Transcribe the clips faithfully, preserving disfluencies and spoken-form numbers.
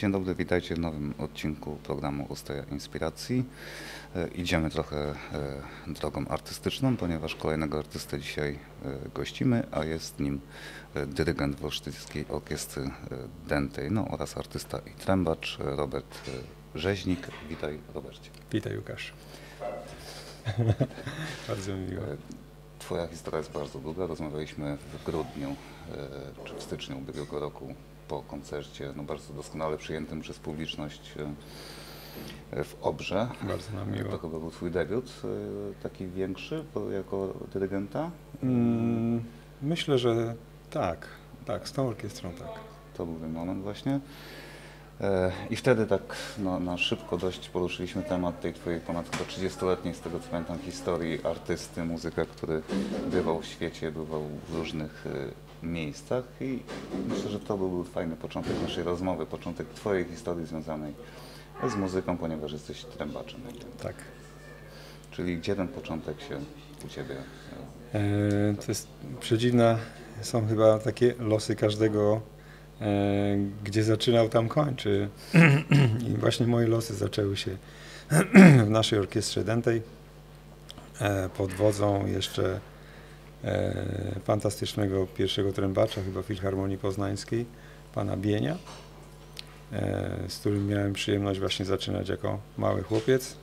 Dzień dobry, witajcie w nowym odcinku programu Usteja Inspiracji. E, Idziemy trochę e, drogą artystyczną, ponieważ kolejnego artystę dzisiaj e, gościmy, a jest nim e, dyrygent Wolsztyńskiej Orkiestry e, Dętej, no oraz artysta i trębacz e, Robert e, Rzeźnik. Witaj, Robercie. Witaj, Łukasz. Bardzo mi miło. E, Twoja historia jest bardzo długa. Rozmawialiśmy w grudniu e, czy w styczniu ubiegłego roku po koncercie, no bardzo doskonale przyjętym przez publiczność e, w Obrze. Bardzo nam miło. To chyba był Twój debiut, e, taki większy bo jako dyrygenta? Mm, myślę, że tak, tak, z tą orkiestrą tak. To był ten moment właśnie. E, I wtedy tak no, na szybko dość poruszyliśmy temat tej Twojej ponad trzydziestoletniej, z tego co pamiętam, historii artysty, muzyka, który bywał w świecie, bywał w różnych e, miejscach i myślę, że to był fajny początek naszej rozmowy, początek Twojej historii związanej z muzyką, ponieważ jesteś trębaczem. Tak. Czyli gdzie ten początek się u Ciebie? E, to jest przedziwna, są chyba takie losy każdego, e, gdzie zaczynał, tam kończy. I właśnie moje losy zaczęły się w naszej orkiestrze Dętej e, pod wodzą jeszcze e, fantastycznego pierwszego trębacza, chyba Filharmonii Poznańskiej, pana Bienia, e, z którym miałem przyjemność właśnie zaczynać jako mały chłopiec.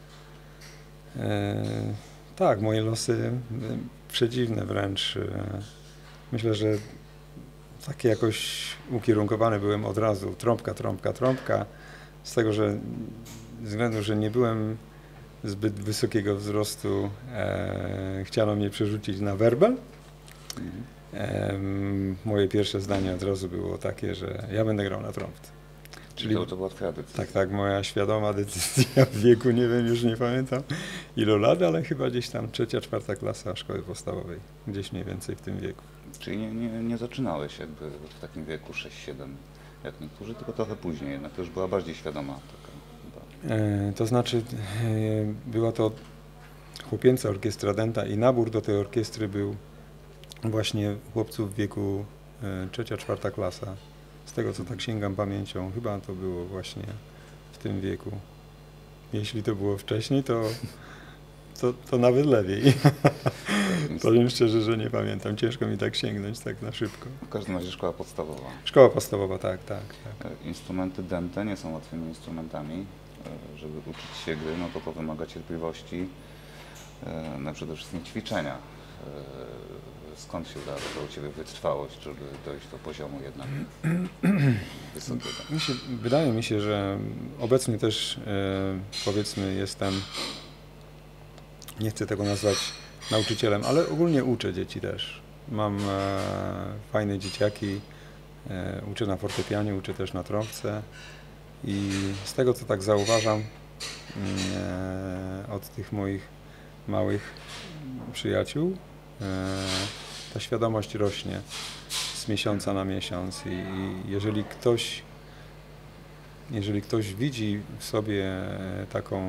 E, tak, moje losy e, przedziwne wręcz. E, myślę, że takie jakoś ukierunkowane byłem od razu, trąbka, trąbka, trąbka, z tego, że ze względu, że nie byłem zbyt wysokiego wzrostu, e, chciano mnie przerzucić na werbel. E, moje pierwsze zdanie od razu było takie, że ja będę grał na trąbce. Czyli to, to była Twoja decyzja? Tak, tak, moja świadoma decyzja w wieku, nie wiem, już nie pamiętam ilu lat, ale chyba gdzieś tam trzecia, czwarta klasa szkoły podstawowej, gdzieś mniej więcej w tym wieku. Czyli nie, nie, nie zaczynałeś jakby w takim wieku sześć siedem jak niektórzy, tylko trochę później, jednak to już była bardziej świadoma taka chyba. E, to znaczy e, była to chłopięca orkiestra Dęta i nabór do tej orkiestry był właśnie chłopców w wieku e, trzecia, czwarta klasa. Z tego co tak sięgam pamięcią, chyba to było właśnie w tym wieku. Jeśli to było wcześniej, to, to, to nawet lepiej. Powiem szczerze, że nie pamiętam. Ciężko mi tak sięgnąć tak na szybko. W każdym razie szkoła podstawowa. Szkoła podstawowa, tak, tak, tak. Instrumenty Dęte nie są łatwymi instrumentami. Żeby uczyć się gry, no to to wymaga cierpliwości, no przede wszystkim ćwiczenia. Skąd się da u Ciebie wytrwałość, żeby dojść do poziomu jednak wysokiego? Mi się, wydaje mi się, że obecnie też powiedzmy jestem, nie chcę tego nazwać nauczycielem, ale ogólnie uczę dzieci też. Mam e, fajne dzieciaki, e, uczę na fortepianie, uczę też na trąbce i z tego co tak zauważam e, od tych moich małych przyjaciół, e, ta świadomość rośnie z miesiąca na miesiąc i, i jeżeli ktoś jeżeli ktoś widzi w sobie taką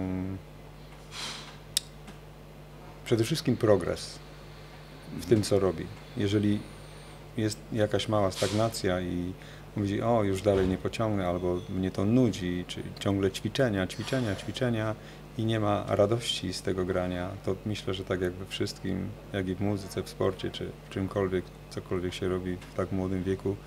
przede wszystkim progres w tym, co robi. Jeżeli jest jakaś mała stagnacja i mówi, o już dalej nie pociągnę, albo mnie to nudzi, czy ciągle ćwiczenia, ćwiczenia, ćwiczenia i nie ma radości z tego grania, to myślę, że tak jak we wszystkim, jak i w muzyce, w sporcie, czy w czymkolwiek, cokolwiek się robi w tak młodym wieku,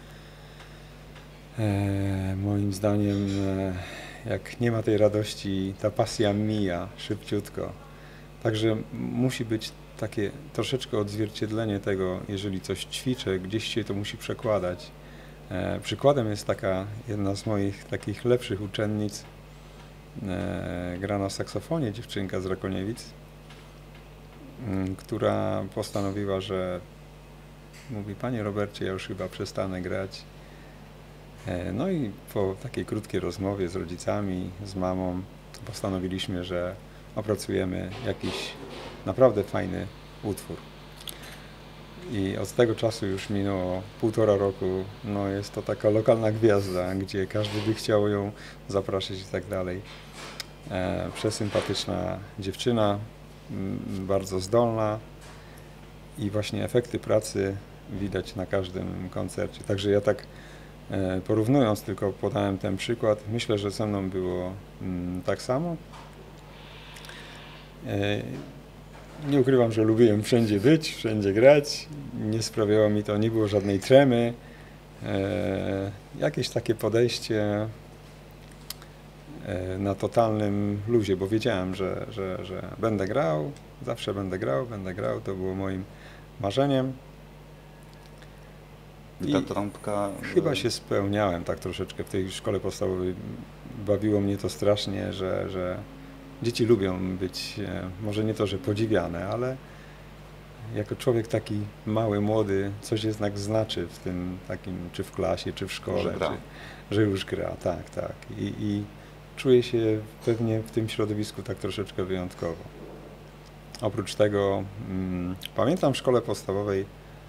e, moim zdaniem, e, jak nie ma tej radości, ta pasja mija szybciutko. Także musi być takie troszeczkę odzwierciedlenie tego, jeżeli coś ćwiczę, gdzieś się to musi przekładać. E, przykładem jest taka jedna z moich takich lepszych uczennic, e, gra na saksofonie, dziewczynka z Rakoniewic, m, która postanowiła, że mówi, panie Robercie, ja już chyba przestanę grać. E, no i po takiej krótkiej rozmowie z rodzicami, z mamą postanowiliśmy, że opracujemy jakiś naprawdę fajny utwór. I od tego czasu już minęło półtora roku, no jest to taka lokalna gwiazda, gdzie każdy by chciał ją zapraszać i tak dalej. E, przesympatyczna dziewczyna, m, bardzo zdolna i właśnie efekty pracy widać na każdym koncercie. Także ja tak E, porównując, tylko podałem ten przykład, myślę, że ze mną było mm, tak samo. E, nie ukrywam, że lubiłem wszędzie być, wszędzie grać. Nie sprawiało mi to, nie było żadnej tremy. E, jakieś takie podejście e, na totalnym luzie, bo wiedziałem, że, że, że będę grał, zawsze będę grał, będę grał, to było moim marzeniem. I ta trąbka... Chyba się spełniałem tak troszeczkę w tej szkole podstawowej. Bawiło mnie to strasznie, że, że dzieci lubią być, może nie to, że podziwiane, ale jako człowiek taki mały, młody, coś jednak znaczy w tym takim, czy w klasie, czy w szkole, że, gra. Czy, że już gra, tak, tak. I, i czuję się pewnie w tym środowisku tak troszeczkę wyjątkowo. Oprócz tego mm, pamiętam w szkole podstawowej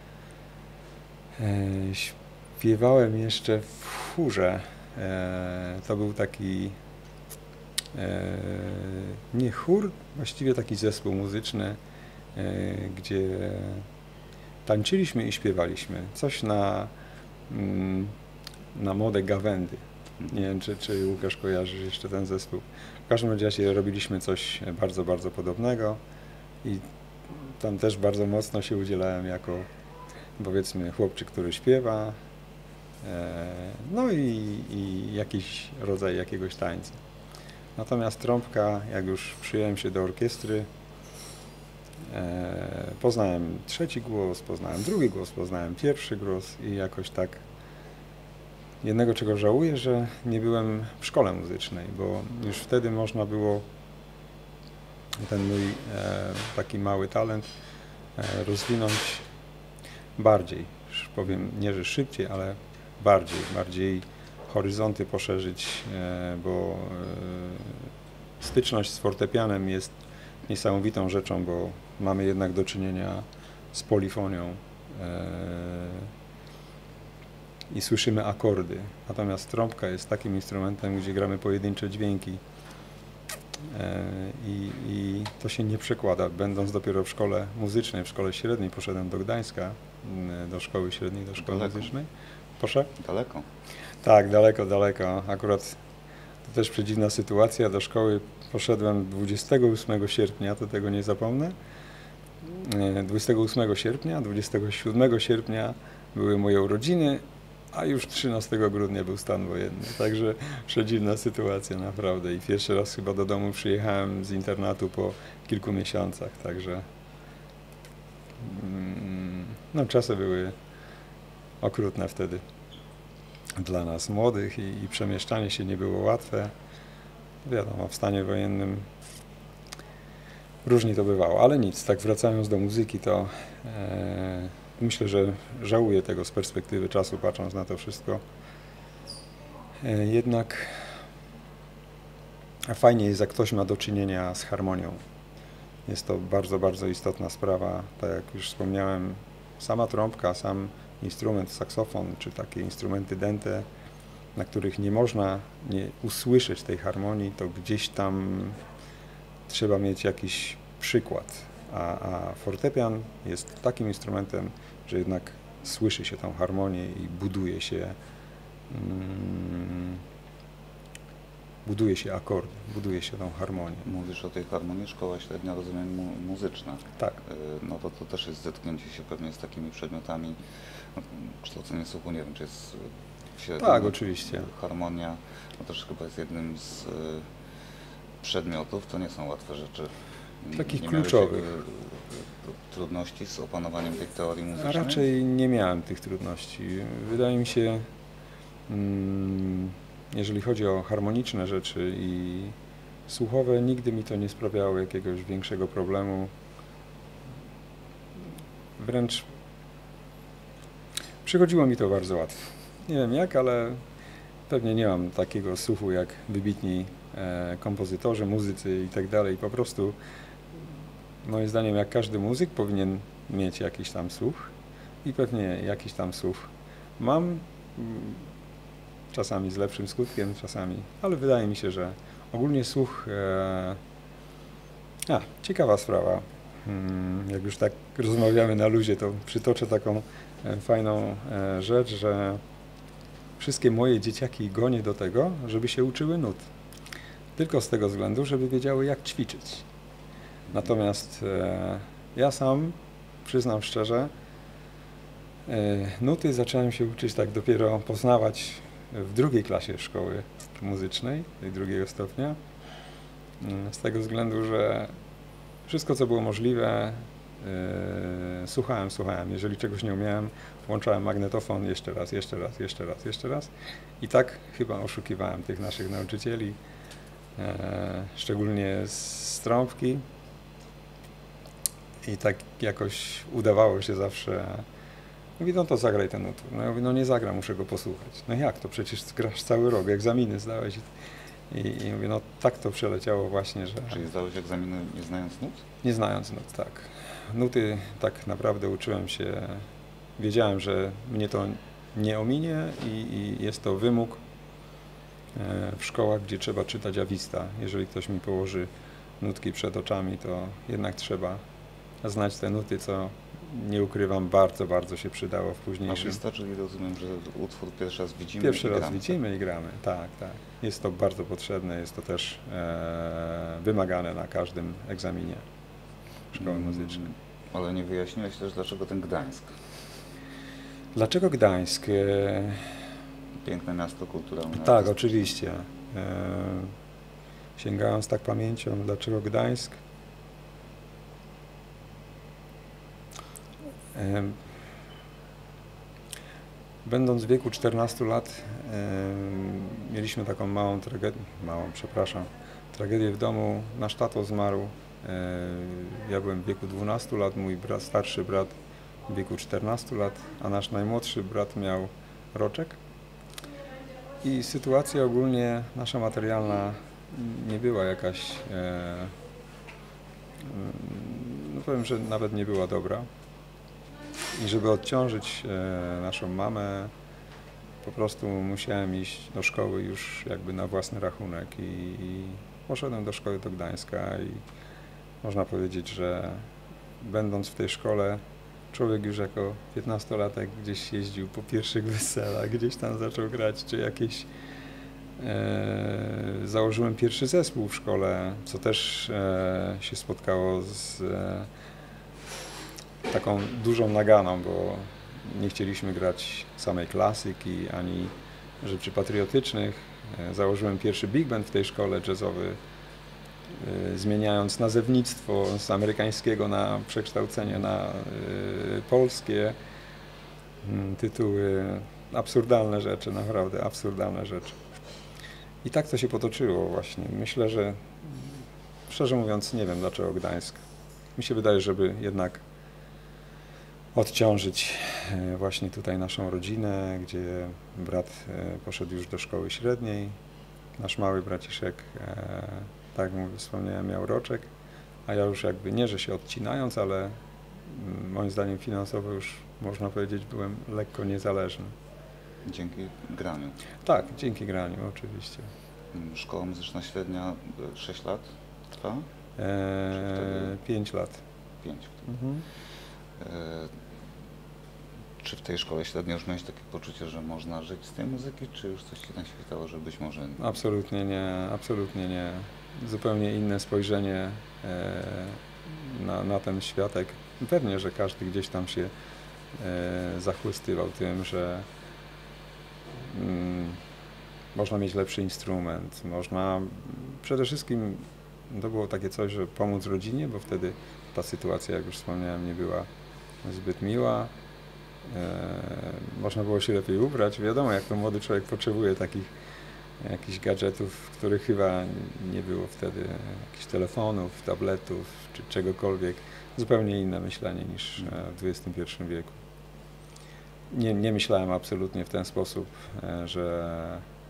e, śpiewałem jeszcze w chórze. E, to był taki e, nie chór, właściwie taki zespół muzyczny, e, gdzie tańczyliśmy i śpiewaliśmy. Coś na, mm, na modę gawędy. Nie wiem, czy, czy Łukasz kojarzysz jeszcze ten zespół. W każdym razie robiliśmy coś bardzo, bardzo podobnego i tam też bardzo mocno się udzielałem jako, powiedzmy, chłopczyk, który śpiewa, e, no i, i jakiś rodzaj jakiegoś tańca. Natomiast trąbka, jak już przyjąłem się do orkiestry, e, poznałem trzeci głos, poznałem drugi głos, poznałem pierwszy głos i jakoś tak. Jednego, czego żałuję, że nie byłem w szkole muzycznej, bo już wtedy można było ten mój e, taki mały talent e, rozwinąć bardziej, powiem nie, że szybciej, ale bardziej, bardziej horyzonty poszerzyć, e, bo e, styczność z fortepianem jest niesamowitą rzeczą, bo mamy jednak do czynienia z polifonią e, i słyszymy akordy, natomiast trąbka jest takim instrumentem, gdzie gramy pojedyncze dźwięki e, i, i to się nie przekłada. Będąc dopiero w szkole muzycznej, w szkole średniej, poszedłem do Gdańska, do szkoły średniej, do szkoły daleko. muzycznej. Proszę? Daleko. Tak, daleko, daleko. Akurat to też przedziwna sytuacja. Do szkoły poszedłem dwudziestego ósmego sierpnia, to tego nie zapomnę. dwudziestego ósmego sierpnia, dwudziestego siódmego sierpnia były moje urodziny, a już trzynastego grudnia był stan wojenny. Także przedziwna sytuacja naprawdę. I pierwszy raz chyba do domu przyjechałem z internatu po kilku miesiącach, także no, czasy były okrutne wtedy dla nas młodych i, i przemieszczanie się nie było łatwe. Wiadomo, w stanie wojennym różnie to bywało, ale nic, tak wracając do muzyki, to e, myślę, że żałuję tego z perspektywy czasu, patrząc na to wszystko. E, jednak fajnie jest, jak ktoś ma do czynienia z harmonią. Jest to bardzo, bardzo istotna sprawa. Tak jak już wspomniałem, sama trąbka, sam instrument, saksofon, czy takie instrumenty dęte, na których nie można nie usłyszeć tej harmonii, to gdzieś tam trzeba mieć jakiś przykład. A, a fortepian jest takim instrumentem, że jednak słyszy się tą harmonię i buduje się mm, buduje się akordy, buduje się tą harmonię. Mówisz o tej harmonii, szkoła średnia, rozumiem, mu muzyczna. Tak. No to, to też jest zetknięcie się pewnie z takimi przedmiotami. No, kształcenie słuchu, nie wiem, czy jest średnia. Tak, oczywiście. Harmonia, no też chyba jest jednym z y, przedmiotów, to nie są łatwe rzeczy. Takich nie kluczowych. Miałeś, y, trudności z opanowaniem tej teorii muzycznej? A raczej nie miałem tych trudności. Wydaje mi się, mm, jeżeli chodzi o harmoniczne rzeczy i słuchowe, nigdy mi to nie sprawiało jakiegoś większego problemu. Wręcz przychodziło mi to bardzo łatwo. Nie wiem jak, ale pewnie nie mam takiego słuchu jak wybitni e, kompozytorzy, muzycy i tak dalej. Po prostu moim zdaniem jak każdy muzyk powinien mieć jakiś tam słuch i pewnie jakiś tam słuch mam. Czasami z lepszym skutkiem, czasami, ale wydaje mi się, że ogólnie słuch... E... A, ciekawa sprawa. Hmm, jak już tak rozmawiamy na luzie, to przytoczę taką e, fajną e, rzecz, że wszystkie moje dzieciaki gonię do tego, żeby się uczyły nut. Tylko z tego względu, żeby wiedziały, jak ćwiczyć. Natomiast e, ja sam, przyznam szczerze, e, nuty zacząłem się uczyć tak dopiero poznawać w drugiej klasie szkoły muzycznej, tej drugiego stopnia. Z tego względu, że wszystko, co było możliwe, e, słuchałem, słuchałem. Jeżeli czegoś nie umiałem, włączałem magnetofon jeszcze raz, jeszcze raz, jeszcze raz, jeszcze raz. I tak chyba oszukiwałem tych naszych nauczycieli, e, szczególnie z trąbki. I tak jakoś udawało się zawsze. Mówi, no to zagraj ten utwór. No ja mówię, no nie zagram, muszę go posłuchać. No jak to? Przecież grasz cały rok, egzaminy zdałeś. I, i mówię, no tak to przeleciało właśnie, że... Czyli zdałeś egzaminy nie znając nut? Nie znając nut, tak. Nuty tak naprawdę uczyłem się, wiedziałem, że mnie to nie ominie i, i jest to wymóg e, w szkołach, gdzie trzeba czytać awista. Jeżeli ktoś mi położy nutki przed oczami, to jednak trzeba znać te nuty, co nie ukrywam, bardzo, bardzo się przydało w późniejszym. Awista, czyli rozumiem, że utwór pierwszy raz widzimy Pierwszy i raz gramy. widzimy i gramy, tak, tak. Jest to bardzo potrzebne, jest to też e, wymagane na każdym egzaminie szkoły Mm, muzycznej. Ale nie wyjaśniłeś też, dlaczego ten Gdańsk? Dlaczego Gdańsk? E, Piękne miasto kulturalne. tak, artystyczne. oczywiście. E, sięgając tak pamięcią, dlaczego Gdańsk? E, Będąc w wieku czternastu lat, e, mieliśmy taką małą tragedię, małą, przepraszam, tragedię w domu. Nasz tato zmarł. E, ja byłem w wieku dwunastu lat, mój brat, starszy brat w wieku czternastu lat, a nasz najmłodszy brat miał roczek. I sytuacja ogólnie nasza materialna nie była jakaś, e, no powiem, że nawet nie była dobra. I żeby odciążyć e, naszą mamę, po prostu musiałem iść do szkoły już jakby na własny rachunek i, i poszedłem do szkoły do Gdańska i można powiedzieć, że będąc w tej szkole, człowiek już jako piętnastolatek gdzieś jeździł po pierwszych weselach, gdzieś tam zaczął grać, czy jakieś e, założyłem pierwszy zespół w szkole, co też e, się spotkało z e, taką dużą naganą, bo nie chcieliśmy grać samej klasyki, ani rzeczy patriotycznych. Założyłem pierwszy big band w tej szkole, jazzowy, zmieniając nazewnictwo z amerykańskiego na przekształcenie na polskie. Tytuły, absurdalne rzeczy, naprawdę absurdalne rzeczy. I tak to się potoczyło właśnie. Myślę, że szczerze mówiąc nie wiem dlaczego Gdańsk. Mi się wydaje, żeby jednak odciążyć właśnie tutaj naszą rodzinę, gdzie brat poszedł już do szkoły średniej. Nasz mały braciszek, tak jak wspomniałem, miał roczek, a ja już jakby nie, że się odcinając, ale moim zdaniem finansowo już można powiedzieć byłem lekko niezależny. Dzięki graniu. Tak, dzięki graniu oczywiście. Szkoła muzyczna średnia sześć lat trwa? Eee, pięć lat. pięć. Mhm. E, czy w tej szkole średniej już miałeś takie poczucie, że można żyć z tej muzyki, czy już coś ci tam świtało, że być może... Absolutnie nie, absolutnie nie. Zupełnie inne spojrzenie e, na, na ten światek. Pewnie, że każdy gdzieś tam się e, zachłystywał tym, że mm, można mieć lepszy instrument, można przede wszystkim to było takie coś, że pomóc rodzinie, bo wtedy ta sytuacja, jak już wspomniałem, nie była zbyt miła. E, można było się lepiej ubrać. Wiadomo, jak to młody człowiek potrzebuje takich jakichś gadżetów, których chyba nie było wtedy, jakichś telefonów, tabletów czy czegokolwiek. Zupełnie inne myślenie niż w dwudziestym pierwszym wieku. Nie, nie myślałem absolutnie w ten sposób, że,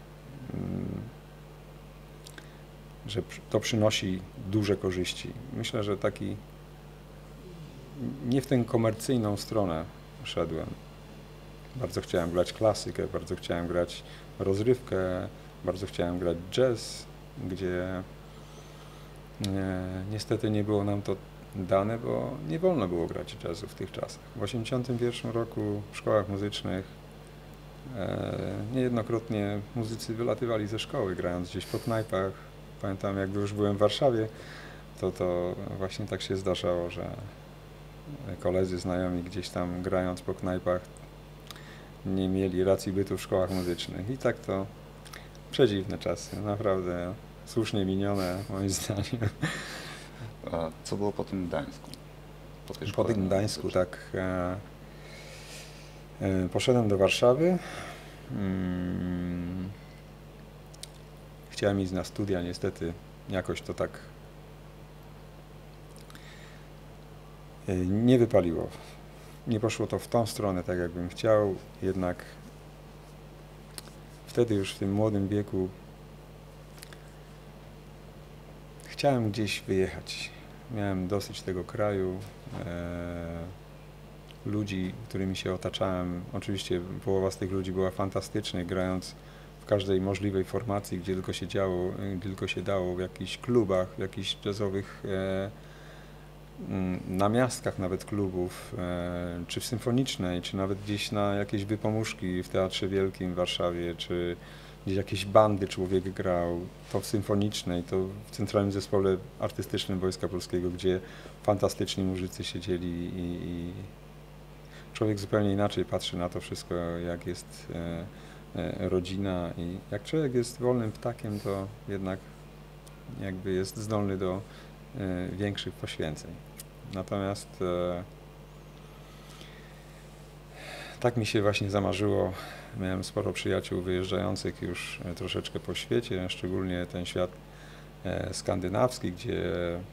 że to przynosi duże korzyści. Myślę, że taki nie w tę komercyjną stronę szedłem. Bardzo chciałem grać klasykę, bardzo chciałem grać rozrywkę, bardzo chciałem grać jazz, gdzie nie, niestety nie było nam to dane, bo nie wolno było grać jazzu w tych czasach. W osiemdziesiątym pierwszym roku w szkołach muzycznych E, niejednokrotnie muzycy wylatywali ze szkoły, grając gdzieś po knajpach. Pamiętam, jak już byłem w Warszawie, to to właśnie tak się zdarzało, że koledzy, znajomi gdzieś tam grając po knajpach nie mieli racji bytu w szkołach muzycznych. I tak to przedziwne czasy, naprawdę słusznie minione moim zdaniem. A co było po tym Gdańsku? Po, tej Po szkole tym Gdańsku muzycznej? tak e, e, poszedłem do Warszawy. Mm, chciałem iść na studia, niestety jakoś to tak e, nie wypaliło. Nie poszło to w tą stronę, tak jakbym chciał, jednak wtedy już w tym młodym wieku chciałem gdzieś wyjechać. Miałem dosyć tego kraju, e, ludzi, którymi się otaczałem. Oczywiście połowa z tych ludzi była fantastycznych, grając w każdej możliwej formacji, gdzie tylko się działo, gdzie tylko się dało, w jakichś klubach, w jakichś jazzowych e, mm, namiastkach nawet klubów, e, czy w symfonicznej, czy nawet gdzieś na jakieś wypomuszki w Teatrze Wielkim w Warszawie, czy gdzieś jakieś bandy człowiek grał, to w symfonicznej, to w Centralnym Zespole Artystycznym Wojska Polskiego, gdzie fantastyczni muzycy siedzieli i, i człowiek zupełnie inaczej patrzy na to wszystko, jak jest e, e, rodzina i jak człowiek jest wolnym ptakiem, to jednak jakby jest zdolny do e, większych poświęceń. Natomiast e, tak mi się właśnie zamarzyło. Miałem sporo przyjaciół wyjeżdżających już e, troszeczkę po świecie, szczególnie ten świat e, skandynawski, gdzie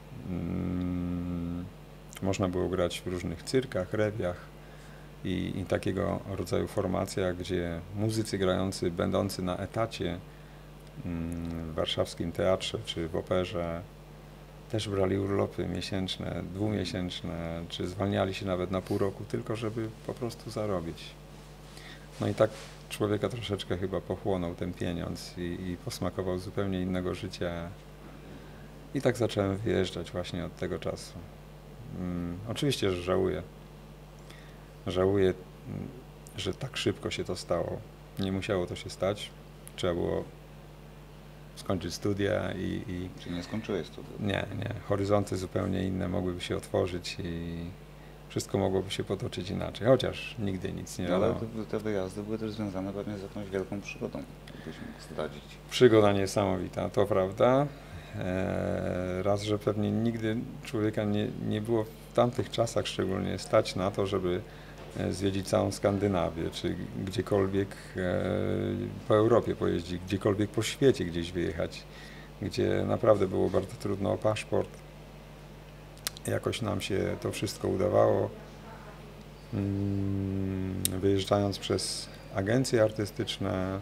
mm, można było grać w różnych cyrkach, rewiach i, i takiego rodzaju formacjach, gdzie muzycy grający, będący na etacie mm, w warszawskim teatrze czy w operze też brali urlopy miesięczne, dwumiesięczne, czy zwalniali się nawet na pół roku, tylko żeby po prostu zarobić. No i tak człowieka troszeczkę chyba pochłonął ten pieniądz i, i posmakował zupełnie innego życia. I tak zacząłem wyjeżdżać właśnie od tego czasu. Hmm, oczywiście, że żałuję. Żałuję, że tak szybko się to stało. Nie musiało to się stać. Trzeba było skończyć studia i... i Czyli nie skończyłeś studiów? Nie, nie. Horyzonty zupełnie inne mogłyby się otworzyć i wszystko mogłoby się potoczyć inaczej, chociaż nigdy nic nie No, ale wiadomo. te, te wyjazdy były też związane pewnie z jakąś wielką przygodą, jakbyś mógł zdradzić. Przygoda niesamowita, to prawda. Eee, raz, że pewnie nigdy człowieka nie, nie było w tamtych czasach szczególnie stać na to, żeby e, zwiedzić całą Skandynawię, czy gdziekolwiek e, po Europie pojeździć, gdziekolwiek po świecie gdzieś wyjechać, gdzie naprawdę było bardzo trudno o paszport. Jakoś nam się to wszystko udawało. Mm, wyjeżdżając przez agencje artystyczne,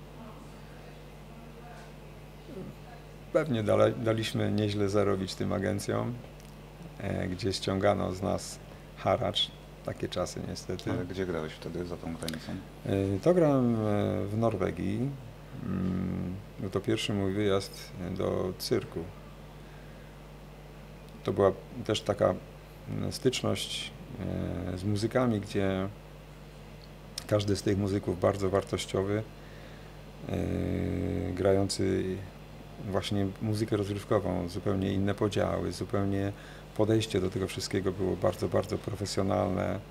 pewnie dala, daliśmy nieźle zarobić tym agencjom, e, gdzie ściągano z nas haracz. Takie czasy niestety. Ale gdzie grałeś wtedy za tą granicą? E, to grałem e, w Norwegii. Mm, był to pierwszy mój wyjazd do cyrku. To była też taka styczność e, z muzykami, gdzie każdy z tych muzyków bardzo wartościowy, e, grający właśnie muzykę rozrywkową, zupełnie inne podziały, zupełnie podejście do tego wszystkiego było bardzo, bardzo profesjonalne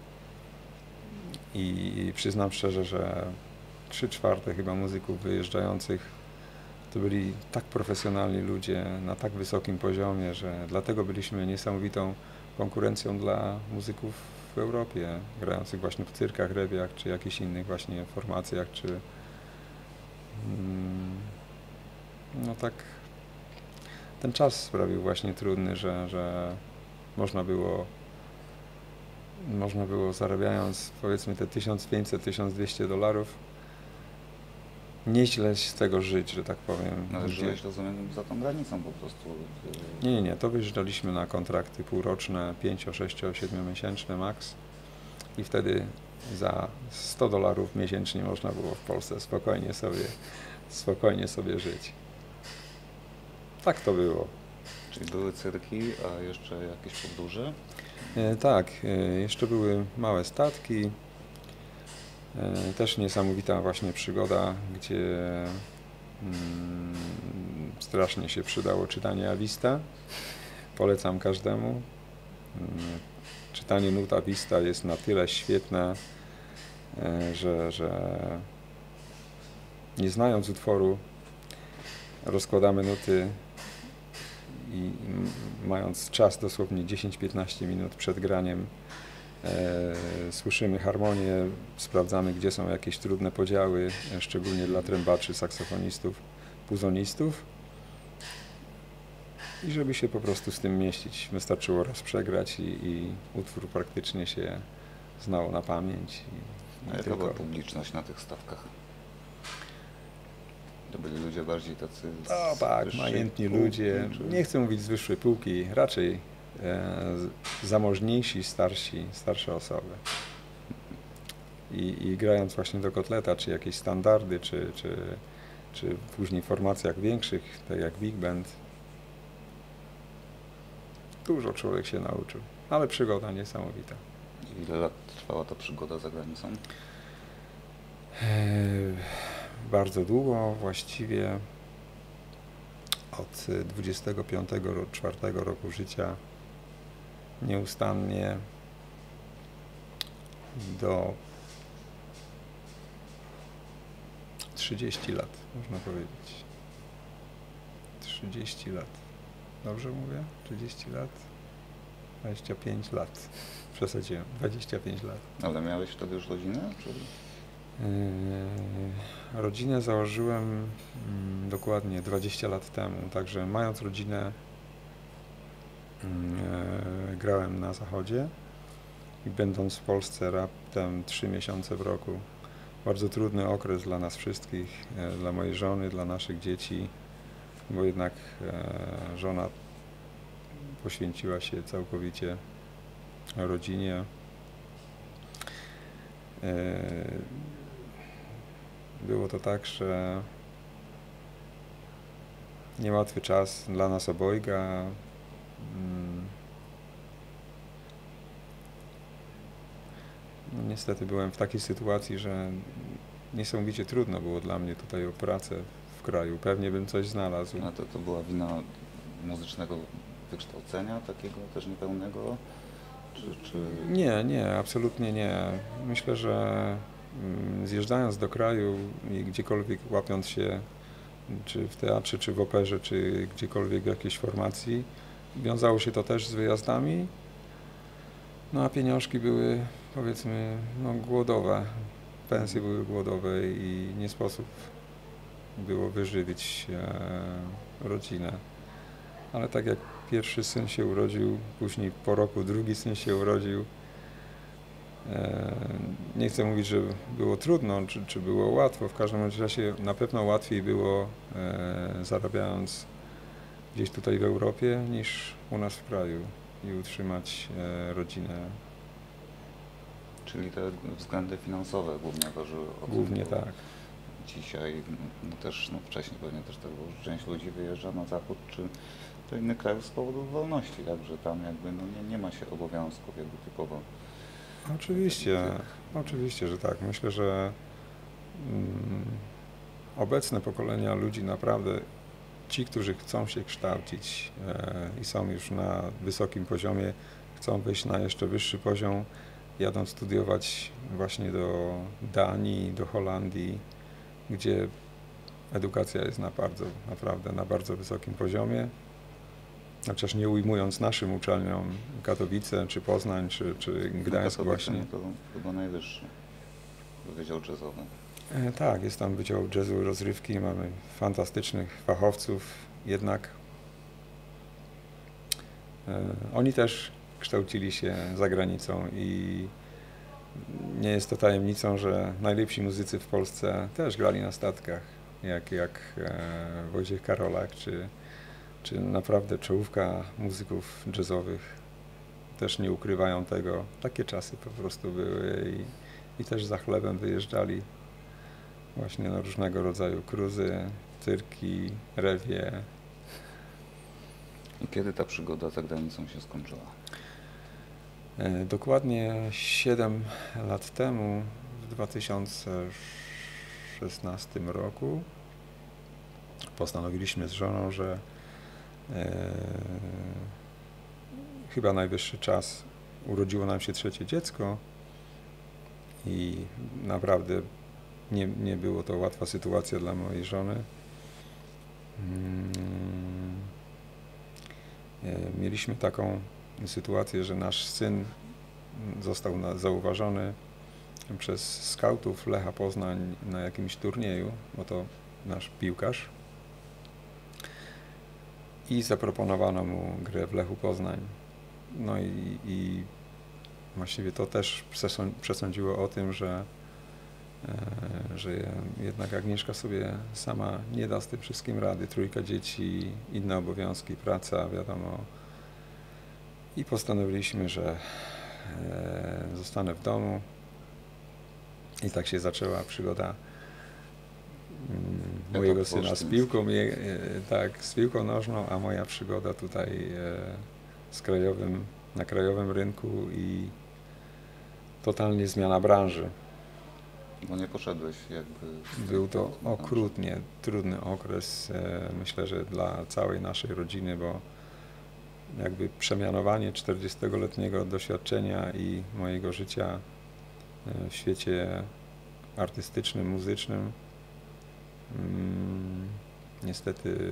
i przyznam szczerze, że trzy czwarte chyba muzyków wyjeżdżających to byli tak profesjonalni ludzie na tak wysokim poziomie, że dlatego byliśmy niesamowitą konkurencją dla muzyków w Europie, grających właśnie w cyrkach, rewiach, czy jakichś innych właśnie formacjach, czy mm, no tak ten czas sprawił właśnie trudny, że, że można było można było zarabiając powiedzmy te tysiąc pięćset do tysiąc dwieście dolarów nieźle z tego żyć, że tak powiem. No ale Gdzie- żyłeś, rozumiem, za tą granicą po prostu. Nie, nie, nie, to wyjeżdżaliśmy na kontrakty półroczne, pięcio, sześcio, siedmiomiesięczne max i wtedy za sto dolarów miesięcznie można było w Polsce spokojnie sobie, spokojnie sobie żyć. Tak to było. Czyli były cyrki, a jeszcze jakieś podróże? E, tak, e, jeszcze były małe statki. E, Też niesamowita właśnie przygoda, gdzie mm, strasznie się przydało czytanie Avista. Polecam każdemu. Mm, Czytanie nut Avista jest na tyle świetne, e, że, że nie znając utworu rozkładamy nuty i m- mając czas dosłownie dziesięć do piętnastu minut przed graniem e, słyszymy harmonię, sprawdzamy, gdzie są jakieś trudne podziały, e, szczególnie dla trębaczy, saksofonistów, puzonistów. I żeby się po prostu z tym mieścić, wystarczyło raz przegrać i, i utwór praktycznie się znał na pamięć. I, A i jaka tylko... była publiczność na tych stawkach? To byli ludzie bardziej tacy z O tak, wyższej majętni półki, ludzie, czy... nie chcę mówić z wyższej półki, raczej e, z- zamożniejsi, starsi, starsze osoby. I, I grając właśnie do kotleta, czy jakieś standardy, czy, czy, czy później w formacjach większych, tak jak Big Band, dużo człowiek się nauczył, ale przygoda niesamowita. Ile lat trwała ta przygoda za granicą? E, Bardzo długo, właściwie od dwudziestego piątego do czwartego roku życia, nieustannie do trzydziestu lat, można powiedzieć. trzydzieści lat. Dobrze mówię? trzydzieści lat? dwadzieścia pięć lat. Przesadziłem. dwadzieścia pięć lat. Ale miałeś wtedy już rodzinę? Czy... Yy, Rodzinę założyłem mm, dokładnie dwadzieścia lat temu, także mając rodzinę yy, grałem na zachodzie i będąc w Polsce raptem trzy miesiące w roku. Bardzo trudny okres dla nas wszystkich, yy, dla mojej żony, dla naszych dzieci, bo jednak yy, żona poświęciła się całkowicie rodzinie. Yy, Było to tak, że niełatwy czas dla nas obojga. Mm. No, niestety byłem w takiej sytuacji, że niesamowicie trudno było dla mnie tutaj o pracę w kraju. Pewnie bym coś znalazł. A to, to była wina muzycznego wykształcenia, takiego też niepełnego? Czy, czy... Nie, nie, absolutnie nie. Myślę, że mm, zjeżdżając do kraju i gdziekolwiek łapiąc się, czy w teatrze, czy w operze, czy gdziekolwiek w jakiejś formacji, wiązało się to też z wyjazdami, no a pieniążki były, powiedzmy, no, głodowe, pensje były głodowe i nie sposób było wyżywić e, rodzinę. Ale tak jak pierwszy syn się urodził, później po roku drugi syn się urodził, e, nie chcę mówić, że było trudno, czy, czy było łatwo, w każdym razie na pewno łatwiej było e, zarabiając gdzieś tutaj w Europie niż u nas w kraju i utrzymać e, rodzinę. Czyli te względy finansowe głównie ważyły o tym, Głównie bo tak. Dzisiaj no też, no wcześniej pewnie też tak było, że część ludzi wyjeżdża na zachód czy do innych krajów z powodu wolności, także tam jakby no nie, nie ma się obowiązków jakby typowo. Oczywiście, oczywiście, że tak. Myślę, że mm, obecne pokolenia ludzi naprawdę, ci, którzy chcą się kształcić e, i są już na wysokim poziomie, chcą wejść na jeszcze wyższy poziom, jadą studiować właśnie do Danii, do Holandii, gdzie edukacja jest na bardzo, naprawdę na bardzo wysokim poziomie. Chociaż nie ujmując naszym uczelniom Katowice, czy Poznań, czy, czy Gdańsk właśnie. To chyba najwyższy wydział jazzowy. E, tak, jest tam Wydział Jazzu, Rozrywki, mamy fantastycznych fachowców, jednak e, oni też kształcili się za granicą i nie jest to tajemnicą, że najlepsi muzycy w Polsce też grali na statkach, jak, jak e, Wojciech Karolak, czy, czy naprawdę czołówka muzyków jazzowych też nie ukrywają tego. Takie czasy po prostu były i, i też za chlebem wyjeżdżali właśnie na różnego rodzaju cruzy, cyrki, rewie. I kiedy ta przygoda za granicą się skończyła? E, Dokładnie siedem lat temu, w dwa tysiące szesnastym roku postanowiliśmy z żoną, że e, chyba najwyższy czas. Urodziło nam się trzecie dziecko i naprawdę nie, nie było to łatwa sytuacja dla mojej żony. Mieliśmy taką sytuację, że nasz syn został na, zauważony przez skautów Lecha Poznań na jakimś turnieju, bo to nasz piłkarz, i zaproponowano mu grę w Lechu Poznań. No i, i właściwie to też przesądziło o tym, że, e, że jednak Agnieszka sobie sama nie da z tym wszystkim rady. Trójka dzieci, inne obowiązki, praca, wiadomo. I postanowiliśmy, że e, zostanę w domu. I tak się zaczęła przygoda mm, mojego syna z piłką, je, e, tak, z piłką nożną, a moja przygoda tutaj e, z krajowym, na krajowym rynku i totalnie zmiana branży. Bo nie poszedłeś jakby... Był to okrutnie trudny okres, e, myślę, że dla całej naszej rodziny, bo jakby przemianowanie czterdziestoletniego doświadczenia i mojego życia w świecie artystycznym, muzycznym mm, niestety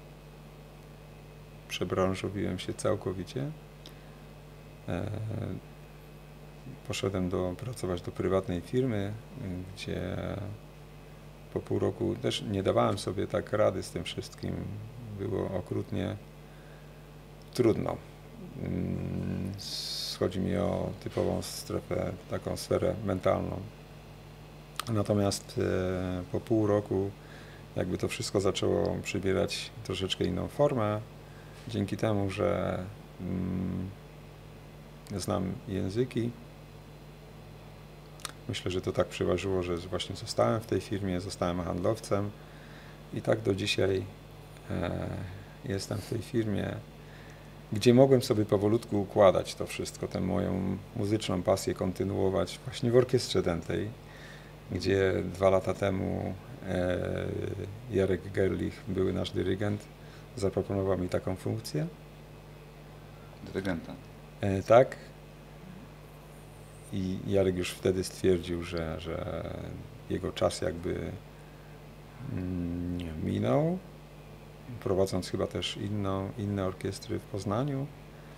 przebranżowiłem się całkowicie. E, poszedłem do, pracować do prywatnej firmy, gdzie po pół roku też nie dawałem sobie tak rady z tym wszystkim. Było okrutnie trudno. Chodzi mi o typową strefę, taką sferę mentalną. Natomiast e, po pół roku jakby to wszystko zaczęło przybierać troszeczkę inną formę. Dzięki temu, że mm, znam języki, myślę, że to tak przeważyło, że właśnie zostałem w tej firmie, zostałem handlowcem i tak do dzisiaj e, jestem w tej firmie, gdzie mogłem sobie powolutku układać to wszystko, tę moją muzyczną pasję kontynuować właśnie w orkiestrze dętej, gdzie dwa lata temu e, Jarek Gerlich, były nasz dyrygent, zaproponował mi taką funkcję. Dyrygenta. E, tak. I Jarek już wtedy stwierdził, że, że jego czas jakby mm, minął, prowadząc chyba też inną, inne orkiestry w Poznaniu.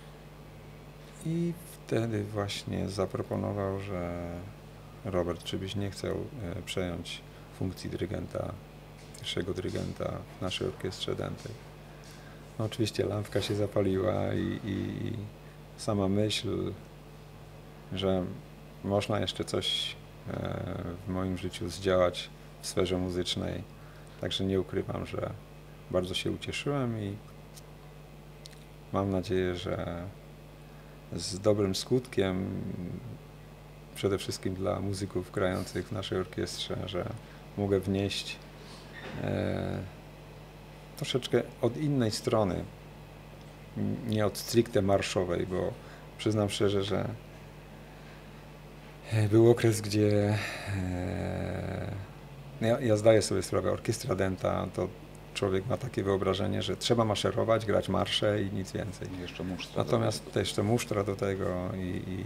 I wtedy właśnie zaproponował, że Robert, czy byś nie chciał e, przejąć funkcji dyrygenta, pierwszego dyrygenta w naszej orkiestrze dętej. No, oczywiście lampka się zapaliła i, i sama myśl, że można jeszcze coś e, w moim życiu zdziałać w sferze muzycznej. Także nie ukrywam, że bardzo się ucieszyłem i mam nadzieję, że z dobrym skutkiem, przede wszystkim dla muzyków grających w naszej orkiestrze, że mogę wnieść e, troszeczkę od innej strony, nie od stricte marszowej, bo przyznam szczerze, że był okres, gdzie e, ja, ja zdaję sobie sprawę, orkiestra dęta to człowiek ma takie wyobrażenie, że trzeba maszerować, grać marsze i nic więcej. I jeszcze musztra. Natomiast też jeszcze musztra do tego i, i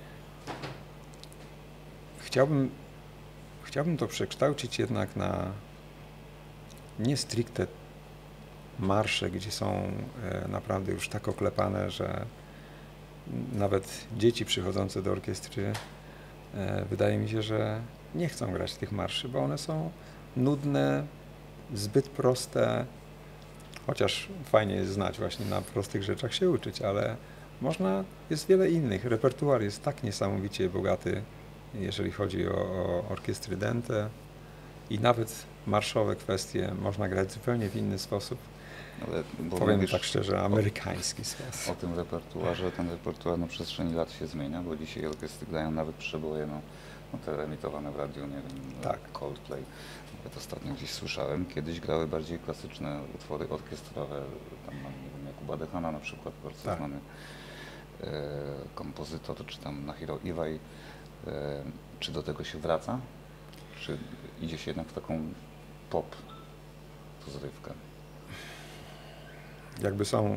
chciałbym, chciałbym to przekształcić jednak na nie stricte marsze, gdzie są e, naprawdę już tak oklepane, że nawet dzieci przychodzące do orkiestry e, wydaje mi się, że nie chcą grać tych marszy, bo one są nudne, zbyt proste, chociaż fajnie jest znać, właśnie na prostych rzeczach się uczyć, ale można, jest wiele innych. Repertuar jest tak niesamowicie bogaty, jeżeli chodzi o, o orkiestry dęte i nawet marszowe kwestie można grać zupełnie w inny sposób. Ale, powiem tak szczerze, amerykański sposób. O tym repertuarze, ten repertuar na przestrzeni lat się zmienia, bo dzisiaj orkiestry grają nawet przeboje, no, no te emitowane w radiu, nie wiem, tak. Coldplay, nawet ostatnio gdzieś słyszałem, kiedyś grały bardziej klasyczne utwory orkiestrowe, tam mam, nie wiem, Jakuba Dehana na przykład, bardzo tak. znany e, kompozytor, czy tam Nahiro Iwai, E, czy do tego się wraca? Czy idzie się jednak w taką pop rozrywkę? Jakby są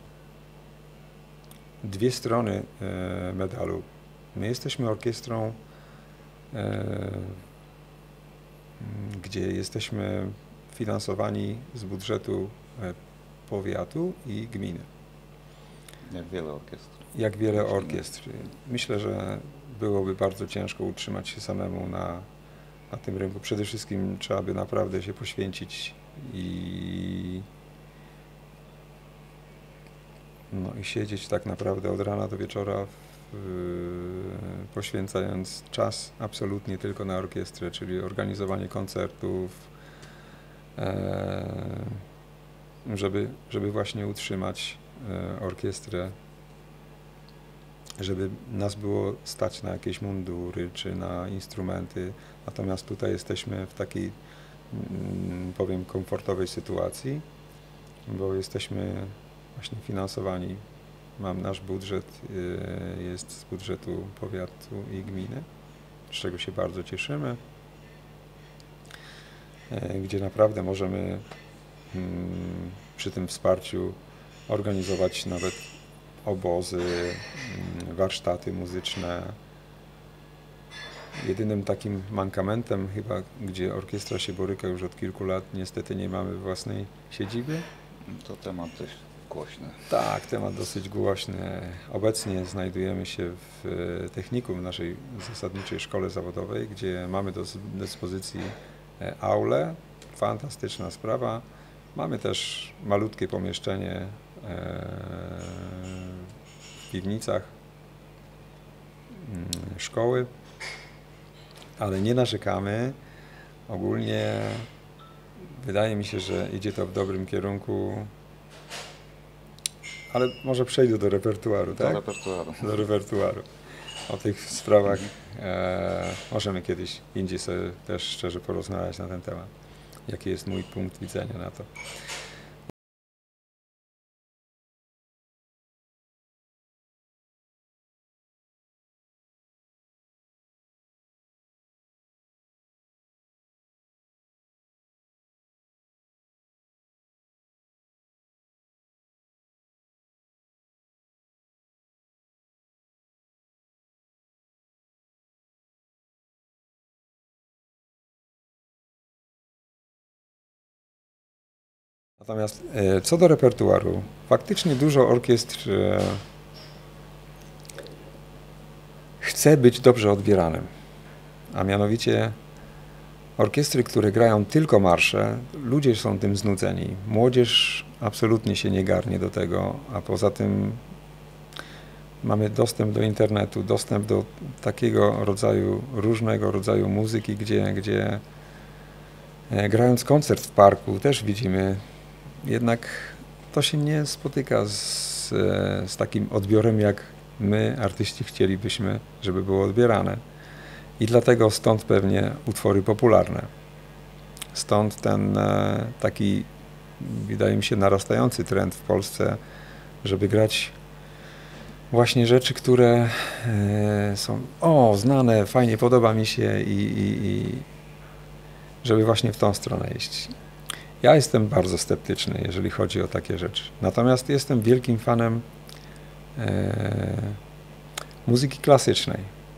dwie strony e, medalu. My jesteśmy orkiestrą, e, gdzie jesteśmy finansowani z budżetu e, powiatu i gminy. Jak wiele orkiestr. Jak wiele orkiestr. Myślę, że byłoby bardzo ciężko utrzymać się samemu na, na tym rynku. Przede wszystkim trzeba by naprawdę się poświęcić i, no, i siedzieć tak naprawdę od rana do wieczora, w, poświęcając czas absolutnie tylko na orkiestrę, czyli organizowanie koncertów, e, żeby, żeby właśnie utrzymać e, orkiestrę, żeby nas było stać na jakieś mundury czy na instrumenty. Natomiast tutaj jesteśmy w takiej, mm, powiem, komfortowej sytuacji, bo jesteśmy właśnie finansowani. Mam nasz budżet, y, jest z budżetu powiatu i gminy, z czego się bardzo cieszymy, y, gdzie naprawdę możemy y, przy tym wsparciu organizować nawet obozy, warsztaty muzyczne. Jedynym takim mankamentem chyba, gdzie orkiestra się boryka już od kilku lat, niestety nie mamy własnej siedziby. To temat dość głośny. Tak, temat dosyć głośny. Obecnie znajdujemy się w technikum, w naszej zasadniczej szkole zawodowej, gdzie mamy do dyspozycji aulę. Fantastyczna sprawa. Mamy też malutkie pomieszczenie w piwnicach szkoły, ale nie narzekamy. Ogólnie wydaje mi się, że idzie to w dobrym kierunku, ale może przejdę do repertuaru, tak? Do repertuaru. Do repertuaru. O tych sprawach e, możemy kiedyś indziej sobie też szczerze porozmawiać na ten temat. Jaki jest mój punkt widzenia na to. Natomiast e, co do repertuaru, faktycznie dużo orkiestr e, chce być dobrze odbieranym, a mianowicie orkiestry, które grają tylko marsze, ludzie są tym znudzeni. Młodzież absolutnie się nie garnie do tego, a poza tym mamy dostęp do internetu, dostęp do takiego rodzaju, różnego rodzaju muzyki, gdzie, gdzie e, grając koncert w parku też widzimy, jednak to się nie spotyka z, z takim odbiorem, jak my, artyści, chcielibyśmy, żeby było odbierane. I dlatego stąd pewnie utwory popularne. Stąd ten taki, wydaje mi się, narastający trend w Polsce, żeby grać właśnie rzeczy, które są o, znane, fajnie, podoba mi się i, i, i żeby właśnie w tą stronę iść. Ja jestem bardzo sceptyczny, jeżeli chodzi o takie rzeczy. Natomiast jestem wielkim fanem e, muzyki klasycznej.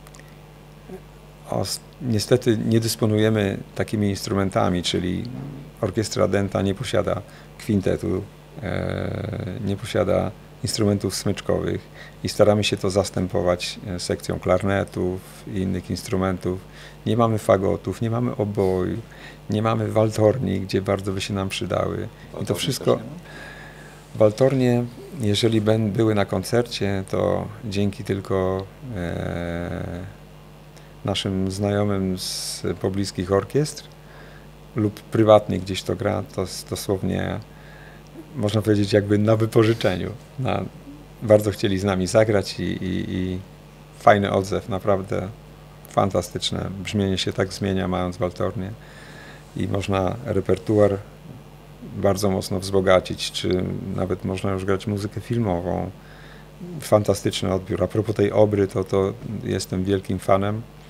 O, niestety nie dysponujemy takimi instrumentami, czyli orkiestra Dęta nie posiada kwintetu, e, nie posiada instrumentów smyczkowych i staramy się to zastępować sekcją klarnetów i innych instrumentów. Nie mamy fagotów, nie mamy oboju, nie mamy waltorni, gdzie bardzo by się nam przydały. I to wszystko, waltornie, jeżeli były na koncercie, to dzięki tylko e, naszym znajomym z pobliskich orkiestr lub prywatnie gdzieś to gra, to dosłownie można powiedzieć jakby na wypożyczeniu. Na, bardzo chcieli z nami zagrać i, i, i fajny odzew, naprawdę fantastyczne. Brzmienie się tak zmienia, mając waltornię i można repertuar bardzo mocno wzbogacić, czy nawet można już grać muzykę filmową. Fantastyczny odbiór. A propos tej obry, to, to jestem wielkim fanem.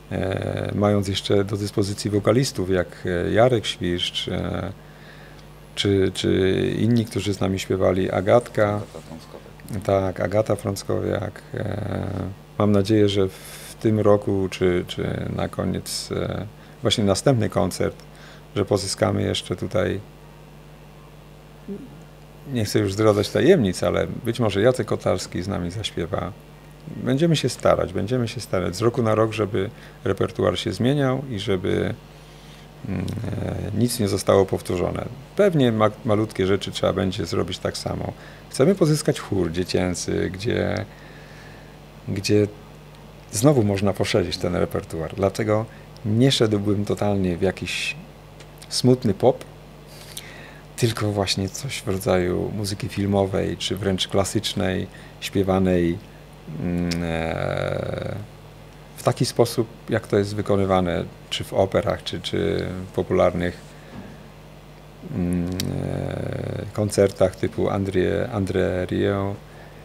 e, mając jeszcze do dyspozycji wokalistów jak Jarek Świszcz, e, czy, czy inni, którzy z nami śpiewali, Agatka, Agata Frąckowiak. tak, Agata Frąckowiak. E, mam nadzieję, że w tym roku, czy, czy na koniec, e, właśnie następny koncert, że pozyskamy jeszcze tutaj, nie chcę już zdradzać tajemnic, ale być może Jacek Kotarski z nami zaśpiewa. Będziemy się starać, będziemy się starać z roku na rok, żeby repertuar się zmieniał i żeby mm, e, nic nie zostało powtórzone. Pewnie ma, malutkie rzeczy trzeba będzie zrobić tak samo. Chcemy pozyskać chór dziecięcy, gdzie, gdzie znowu można poszerzyć ten repertuar. Dlatego nie szedłbym totalnie w jakiś smutny pop, tylko właśnie coś w rodzaju muzyki filmowej, czy wręcz klasycznej, śpiewanej w taki sposób, jak to jest wykonywane, czy w operach, czy, czy w popularnych koncertach typu André, André Rieu.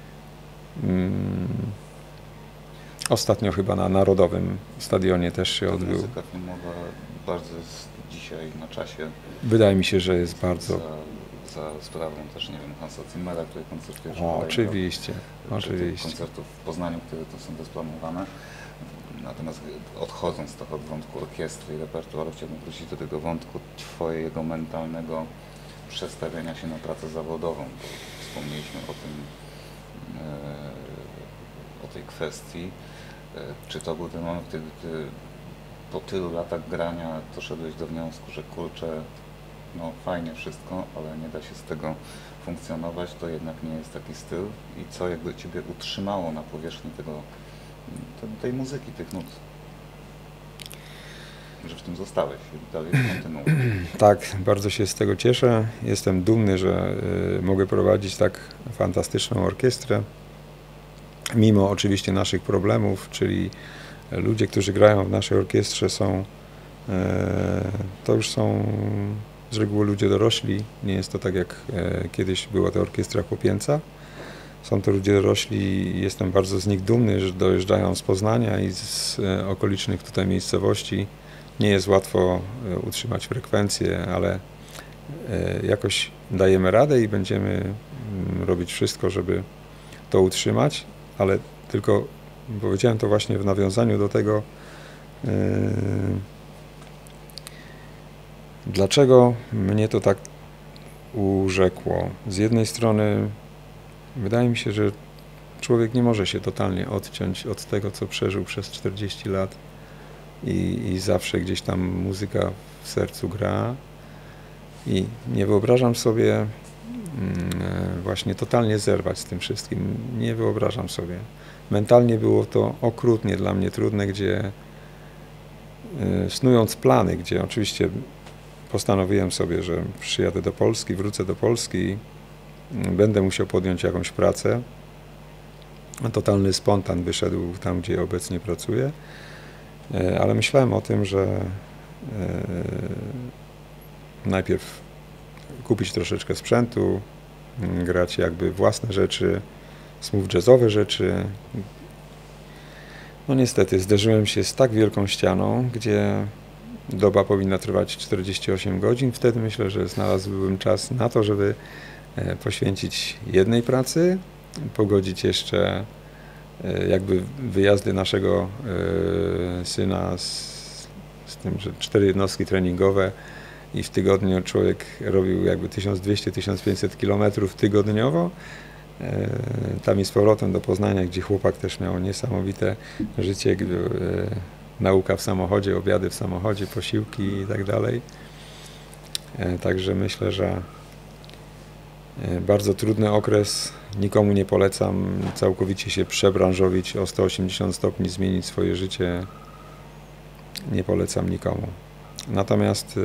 Ostatnio chyba na Narodowym Stadionie też się odbył. Muzyka filmowa bardzo jest dzisiaj na czasie. Wydaje mi się, że jest bardzo... Za, za sprawą też, nie wiem, Hansa Zimmera, który koncertuje już O, kolejno, oczywiście, czy oczywiście. tych koncertów w Poznaniu, które to są rozplanowane. Natomiast odchodząc trochę od wątku orkiestry i repertuaru, chciałbym wrócić do tego wątku twojego mentalnego przestawienia się na pracę zawodową, bo wspomnieliśmy o tym, e, o tej kwestii. E, czy to był ten moment, kiedy ty po tylu latach grania doszedłeś do wniosku, że kurczę, no fajnie wszystko, ale nie da się z tego funkcjonować, to jednak nie jest taki styl i co jakby ciebie utrzymało na powierzchni tego, tej muzyki, tych nut, że w tym zostałeś i dalej kontynuujesz. Tak, bardzo się z tego cieszę. Jestem dumny, że y, mogę prowadzić tak fantastyczną orkiestrę, mimo oczywiście naszych problemów, czyli ludzie, którzy grają w naszej orkiestrze są, y, to już są z reguły ludzie dorośli, nie jest to tak jak y, kiedyś była to orkiestra chłopięca. Są to ludzie dorośli i jestem bardzo z nich dumny, że dojeżdżają z Poznania i z y, okolicznych tutaj miejscowości. Nie jest łatwo y, utrzymać frekwencję, ale y, jakoś dajemy radę i będziemy y, robić wszystko, żeby to utrzymać, ale tylko powiedziałem to właśnie w nawiązaniu do tego, y, dlaczego mnie to tak urzekło. Z jednej strony wydaje mi się, że człowiek nie może się totalnie odciąć od tego, co przeżył przez czterdzieści lat i, i zawsze gdzieś tam muzyka w sercu gra i nie wyobrażam sobie mm, właśnie totalnie zerwać z tym wszystkim. Nie wyobrażam sobie. Mentalnie było to okrutnie dla mnie trudne, gdzie y, snując plany, gdzie oczywiście postanowiłem sobie, że przyjadę do Polski, wrócę do Polski, będę musiał podjąć jakąś pracę. Totalny spontan wyszedł tam, gdzie obecnie pracuję, ale myślałem o tym, że najpierw kupić troszeczkę sprzętu, grać jakby własne rzeczy, smooth jazzowe rzeczy. No niestety zderzyłem się z tak wielką ścianą, gdzie doba powinna trwać czterdzieści osiem godzin. Wtedy myślę, że znalazłbym czas na to, żeby poświęcić jednej pracy, pogodzić jeszcze jakby wyjazdy naszego syna z, z tym, że cztery jednostki treningowe i w tygodniu człowiek robił jakby tysiąc dwieście do tysiąc pięćset kilometrów tygodniowo. Tam i z powrotem do Poznania, gdzie chłopak też miał niesamowite życie, nauka w samochodzie, obiady w samochodzie, posiłki i tak dalej. Także myślę, że bardzo trudny okres, nikomu nie polecam całkowicie się przebranżowić, o sto osiemdziesiąt stopni zmienić swoje życie, nie polecam nikomu. Natomiast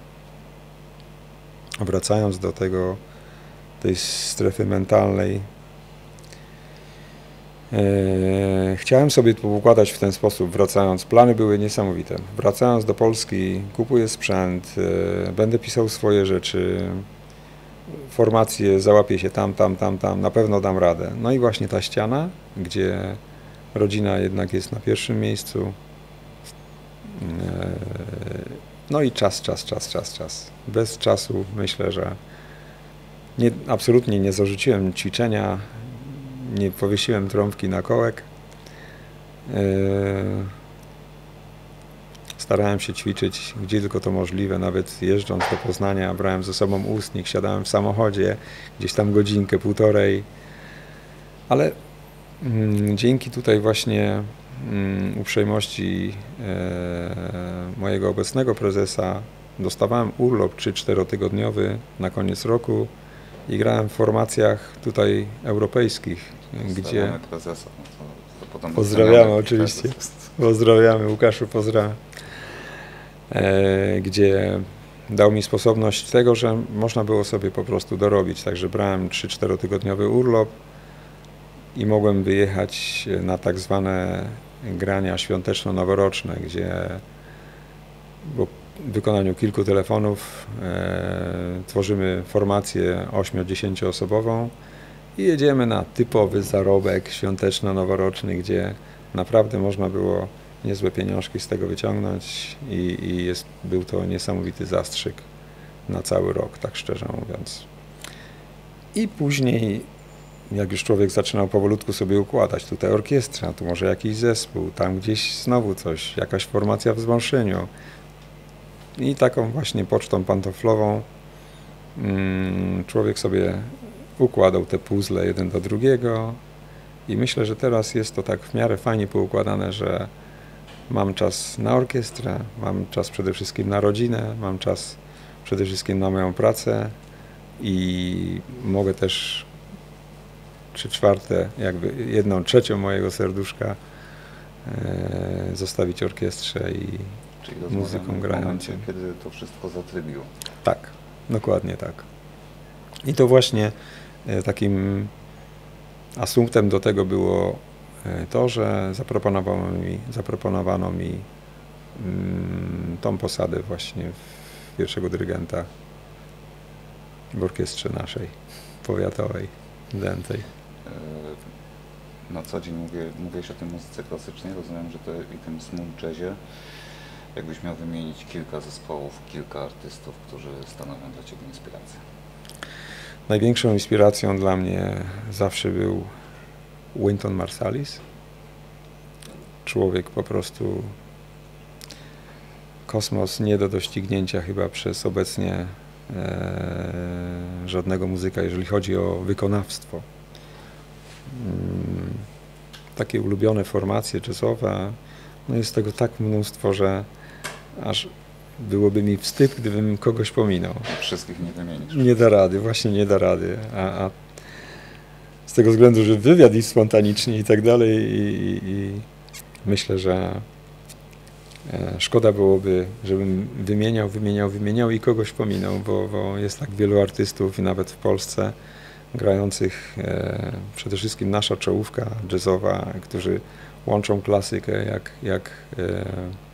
wracając do tego, tej strefy mentalnej, chciałem sobie to układać w ten sposób, wracając, plany były niesamowite. Wracając do Polski, kupuję sprzęt, będę pisał swoje rzeczy, formacje, załapię się tam, tam, tam, tam, na pewno dam radę. No i właśnie ta ściana, gdzie rodzina jednak jest na pierwszym miejscu, No i czas, czas, czas, czas, czas. Bez czasu myślę, że nie, absolutnie nie zarzuciłem ćwiczenia, nie powiesiłem trąbki na kołek. Starałem się ćwiczyć, gdzie tylko to możliwe, nawet jeżdżąc do Poznania, brałem ze sobą ustnik, siadałem w samochodzie, gdzieś tam godzinkę, półtorej, ale mm, dzięki tutaj właśnie mm, uprzejmości e, mojego obecnego prezesa dostawałem urlop trzy czterotygodniowy na koniec roku i grałem w formacjach tutaj europejskich, gdzie... Prezesa, no to, to potem pozdrawiamy oczywiście, pozdrawiamy Łukaszu, pozdrawiam. Gdzie dał mi sposobność tego, że można było sobie po prostu dorobić. Także brałem trzy czterotygodniowy urlop i mogłem wyjechać na tak zwane grania świąteczno-noworoczne, gdzie po wykonaniu kilku telefonów e, tworzymy formację ośmiu-dziesięcioosobową i jedziemy na typowy zarobek świąteczno-noworoczny, gdzie naprawdę można było niezłe pieniążki z tego wyciągnąć i, i jest, był to niesamowity zastrzyk na cały rok, tak szczerze mówiąc. I później, jak już człowiek zaczynał powolutku sobie układać, tutaj orkiestra, tu może jakiś zespół, tam gdzieś znowu coś, jakaś formacja w Zmąszyniu. I taką właśnie pocztą pantoflową mm, człowiek sobie układał te puzzle jeden do drugiego i myślę, że teraz jest to tak w miarę fajnie poukładane, że mam czas na orkiestrę, mam czas przede wszystkim na rodzinę, mam czas przede wszystkim na moją pracę i mogę też trzy czwarte, jakby jedną trzecią mojego serduszka e, zostawić orkiestrze i czyli muzyką grającą. Kiedy to wszystko zatrybiło. Tak, dokładnie tak. I to właśnie e, takim asumptem do tego było to, że zaproponowano mi, zaproponowano mi mm, tą posadę właśnie w pierwszego dyrygenta w orkiestrze naszej, powiatowej, dętej. Na co dzień mówię, mówiłeś o tej muzyce klasycznej, rozumiem, że to i tym smooth jazzie. Jakbyś miał wymienić kilka zespołów, kilka artystów, którzy stanowią dla Ciebie inspirację? Największą inspiracją dla mnie zawsze był Wynton Marsalis. Człowiek po prostu kosmos nie do doścignięcia chyba przez obecnie e, żadnego muzyka, jeżeli chodzi o wykonawstwo. Mm, takie ulubione formacje jazzowe, no jest tego tak mnóstwo, że aż byłoby mi wstyd, gdybym kogoś pominął. Wszystkich nie wymienisz. Nie da rady, właśnie nie da rady. A, a z tego względu, że wywiad jest spontaniczny i tak dalej i, i myślę, że e, szkoda byłoby, żebym wymieniał, wymieniał, wymieniał i kogoś pominął, bo, bo jest tak wielu artystów i nawet w Polsce grających, e, przede wszystkim nasza czołówka jazzowa, którzy łączą klasykę jak, jak e,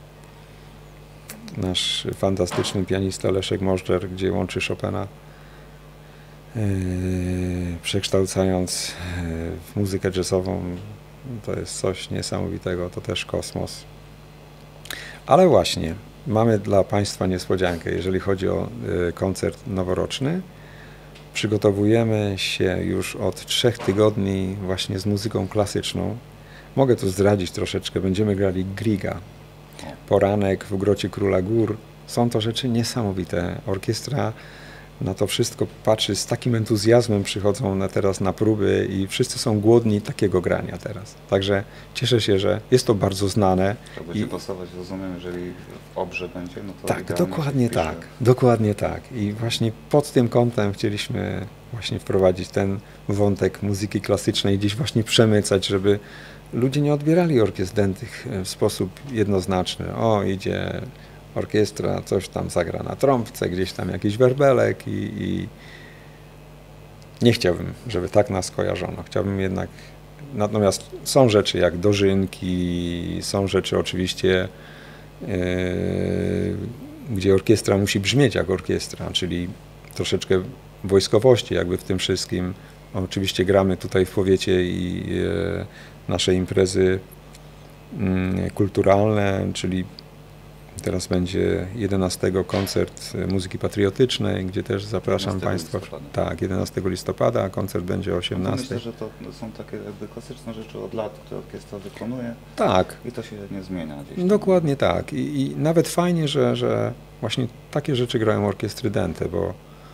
nasz fantastyczny pianista Leszek Możdżer, gdzie łączy Chopina, Yy, przekształcając yy, w muzykę jazzową. To jest coś niesamowitego, to też kosmos. Ale właśnie, mamy dla Państwa niespodziankę, jeżeli chodzi o yy, koncert noworoczny. Przygotowujemy się już od trzech tygodni właśnie z muzyką klasyczną. Mogę tu zdradzić troszeczkę, będziemy grali Griega. Poranek w Grocie Króla Gór. Są to rzeczy niesamowite. Orkiestra na to wszystko patrzy z takim entuzjazmem, przychodzą na teraz na próby i wszyscy są głodni takiego grania teraz. Także cieszę się, że jest to bardzo znane. To będzie pasować, rozumiem, jeżeli w Obrze będzie, no to tak, dokładnie tak, dokładnie tak. I właśnie pod tym kątem chcieliśmy właśnie wprowadzić ten wątek muzyki klasycznej, gdzieś właśnie przemycać, żeby ludzie nie odbierali orkiestr dętych w sposób jednoznaczny. O, idzie orkiestra, coś tam zagra na trąbce, gdzieś tam jakiś werbelek i, i nie chciałbym, żeby tak nas kojarzono. Chciałbym jednak, natomiast są rzeczy jak dożynki, są rzeczy oczywiście, yy, gdzie orkiestra musi brzmieć jak orkiestra, czyli troszeczkę wojskowości jakby w tym wszystkim. Oczywiście gramy tutaj w powiecie i yy, nasze imprezy yy, kulturalne, czyli Teraz będzie jedenastego koncert muzyki patriotycznej, gdzie też zapraszam jedenastego Państwa. listopada. Tak, jedenastego listopada, a koncert będzie o No to osiemnastej. myślę, że to są takie jakby klasyczne rzeczy od lat, które orkiestra wykonuje Tak, i to się nie zmienia gdzieś tam. dokładnie tak. I, i nawet fajnie, że, że właśnie takie rzeczy grają orkiestry Dente, bo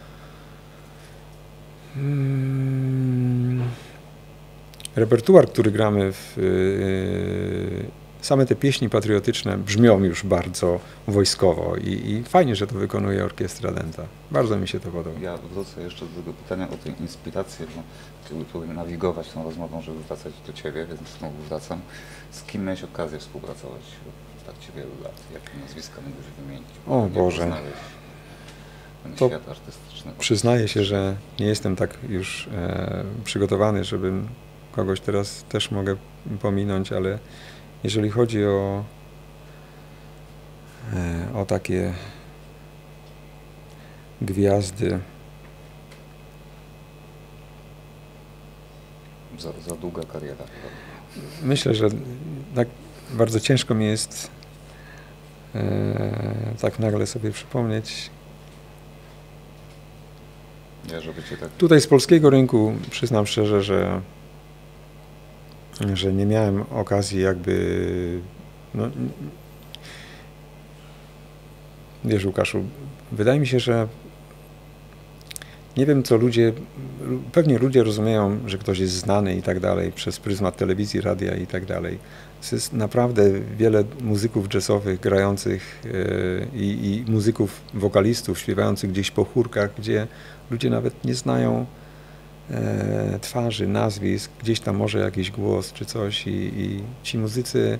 mm, repertuar, który gramy w yy, same te pieśni patriotyczne brzmią już bardzo wojskowo i, i fajnie, że to wykonuje orkiestra Denta. Bardzo mi się to podoba. Ja wrócę jeszcze do tego pytania o tę inspirację, bo jakby próbuję nawigować tą rozmową, żeby wracać do Ciebie, więc znowu wracam. Z kim miałeś okazję współpracować w trakcie wielu lat? Jakie nazwiska mógłbyś wymienić? O Jak Boże. poznałeś ten To świat artystyczny? Przyznaję się, że nie jestem tak już e, przygotowany, żebym kogoś teraz też mogę pominąć, ale jeżeli chodzi o, e, o takie gwiazdy, Za, za długa kariera chyba. myślę, że tak bardzo ciężko mi jest e, tak nagle sobie przypomnieć. Ja, żeby Cię tak... Tutaj z polskiego rynku przyznam szczerze, że, że nie miałem okazji jakby, no, wiesz Łukaszu, wydaje mi się, że nie wiem co ludzie, pewnie ludzie rozumieją, że ktoś jest znany i tak dalej przez pryzmat telewizji, radia i tak dalej. Jest naprawdę wiele muzyków jazzowych grających yy, i, i muzyków, wokalistów śpiewających gdzieś po chórkach, gdzie ludzie nawet nie znają e, twarzy, nazwisk, gdzieś tam może jakiś głos czy coś i, i ci muzycy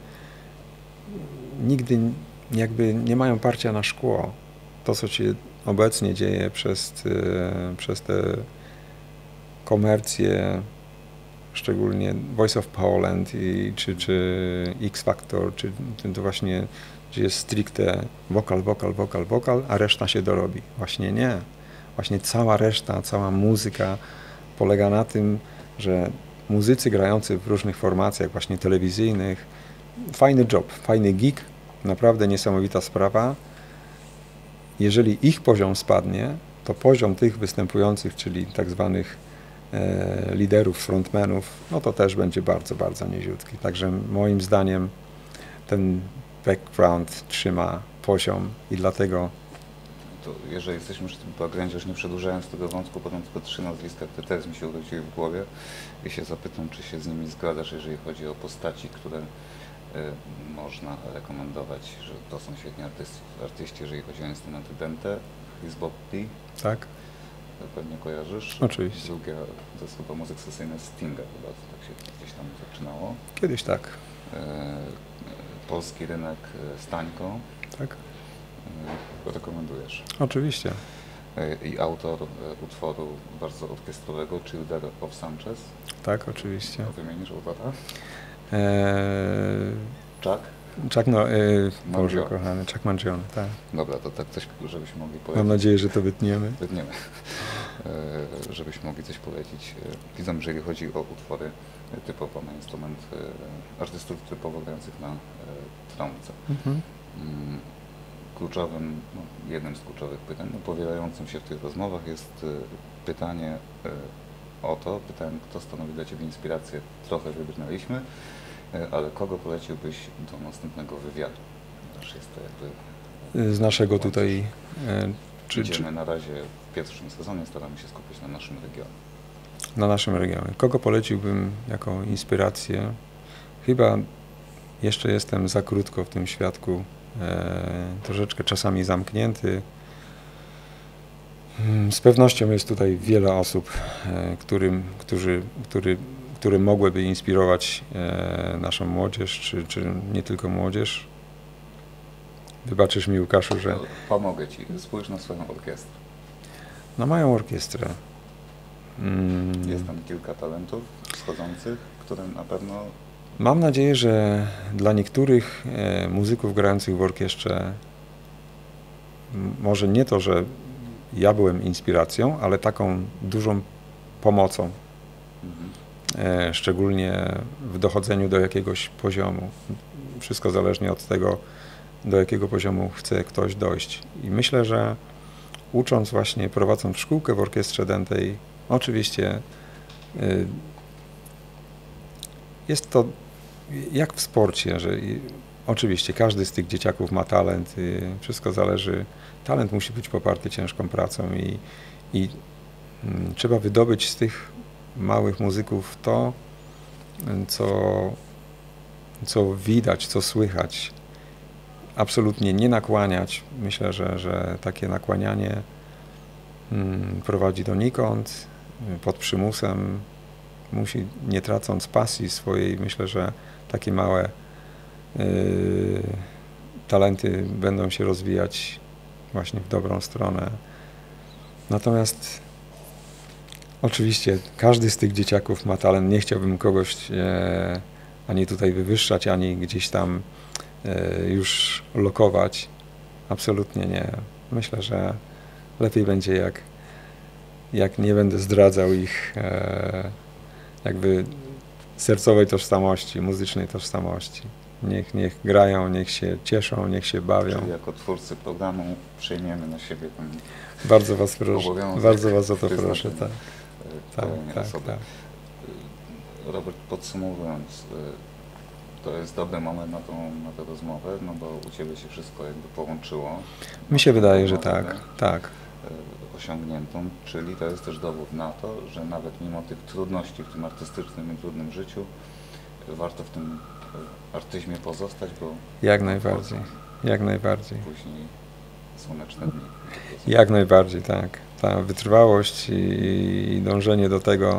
nigdy jakby nie mają parcia na szkło. To, co się obecnie dzieje przez, e, przez te komercje, szczególnie Voice of Poland i, czy, czy X Factor, czy to właśnie, gdzie jest stricte wokal, wokal, wokal, wokal, a reszta się dorobi. Właśnie nie. Właśnie cała reszta, cała muzyka polega na tym, że muzycy grający w różnych formacjach właśnie telewizyjnych, fajny job, fajny gig, naprawdę niesamowita sprawa. Jeżeli ich poziom spadnie, to poziom tych występujących, czyli tak zwanych e, liderów, frontmenów, no to też będzie bardzo, bardzo niziutki. Także moim zdaniem ten background trzyma poziom i dlatego To jeżeli jesteśmy przy tym backgroundzie, już nie przedłużając tego wątku, podam tylko trzy nazwiska, które teraz mi się urodziły w głowie i się zapytam, czy się z nimi zgadzasz, jeżeli chodzi o postaci, które y, można rekomendować, że to są świetni artyści, artyści jeżeli chodzi o instrumenty Dente. Chris Botti, tak, to pewnie kojarzysz. oczywiście. Druga to jest chyba muzyk sesyjny Stinga, chyba tak się gdzieś tam zaczynało. Kiedyś tak, Y, y, polski rynek y, Stańko. tak, y, Rekomendujesz. oczywiście. I autor e, utworu bardzo orkiestrowego Childer of Sanchez. Tak, oczywiście. Wymienisz autora? Eee, Chuck? Chuck, no, e, Boże Mangione. kochany, Chuck Mangione, tak. Dobra, to tak coś, żebyśmy mogli Mam polecić. nadzieję, że to wytniemy. Wytniemy. E, żebyśmy mogli coś polecić. E, Widzę, że jeżeli chodzi o utwory typowo na instrument e, artystów typowo grających na e, trąbce. Mhm. Mm, Kluczowym, no, jednym z kluczowych pytań, no, powielającym się w tych rozmowach jest e, pytanie e, o to, pytałem, kto stanowi dla Ciebie inspirację, trochę wybrnęliśmy, e, ale kogo poleciłbyś do następnego wywiadu? Ponieważ jest to jakby... Z naszego tutaj, e, czy, Idziemy czy na razie w pierwszym sezonie, staramy się skupić na naszym regionie. na naszym regionie. Kogo poleciłbym jako inspirację? Chyba jeszcze jestem za krótko w tym świadku, e, troszeczkę czasami zamknięty. Mm, Z pewnością jest tutaj wiele osób, e, którym, którzy, który, które mogłyby inspirować e, naszą młodzież, czy, czy nie tylko młodzież. Wybaczysz mi, Łukaszu, że No, pomogę Ci, spójrz na swoją orkiestrę. na moją orkiestrę. Mm, Jest tam kilka talentów wschodzących, które na pewno... Mam nadzieję, że dla niektórych e, muzyków grających w orkiestrze m, może nie to, że ja byłem inspiracją, ale taką dużą pomocą, Mhm. e, szczególnie w dochodzeniu do jakiegoś poziomu. Wszystko zależnie od tego, do jakiego poziomu chce ktoś dojść. I myślę, że ucząc właśnie, prowadząc szkółkę w orkiestrze dętej, oczywiście y, jest to jak w sporcie, że i, oczywiście każdy z tych dzieciaków ma talent, y, wszystko zależy, talent musi być poparty ciężką pracą i, i y, trzeba wydobyć z tych małych muzyków to, co, co widać, co słychać. Absolutnie nie nakłaniać. Myślę, że, że takie nakłanianie mm, prowadzi donikąd, pod przymusem. Musi, nie tracąc pasji swojej, myślę, że takie małe y, talenty będą się rozwijać właśnie w dobrą stronę. Natomiast oczywiście każdy z tych dzieciaków ma talent. Nie chciałbym kogoś e, ani tutaj wywyższać, ani gdzieś tam e, już lokować. Absolutnie nie. Myślę, że lepiej będzie, jak, jak nie będę zdradzał ich e, jakby sercowej tożsamości, muzycznej tożsamości. Niech, niech grają, niech się cieszą, niech się bawią. Czyli jako twórcy programu przejmiemy na siebie ten Bardzo was proszę, obowiązek bardzo was o to wyznaczenia, proszę. Tak, e, tak, kolejnej tak, osoby. tak. Robert, podsumowując, e, to jest dobry moment na tą, na tę rozmowę, no bo u Ciebie się wszystko jakby połączyło. Mi się wydaje, że Rozmowę, tak, tak. e, osiągniętą, czyli to jest też dowód na to, że nawet mimo tych trudności w tym artystycznym i trudnym życiu, e, warto w tym e, artyzmie pozostać, bo Jak najbardziej, jak najbardziej. później słoneczne dni. Jak najbardziej, tak. Ta wytrwałość i, i dążenie do tego,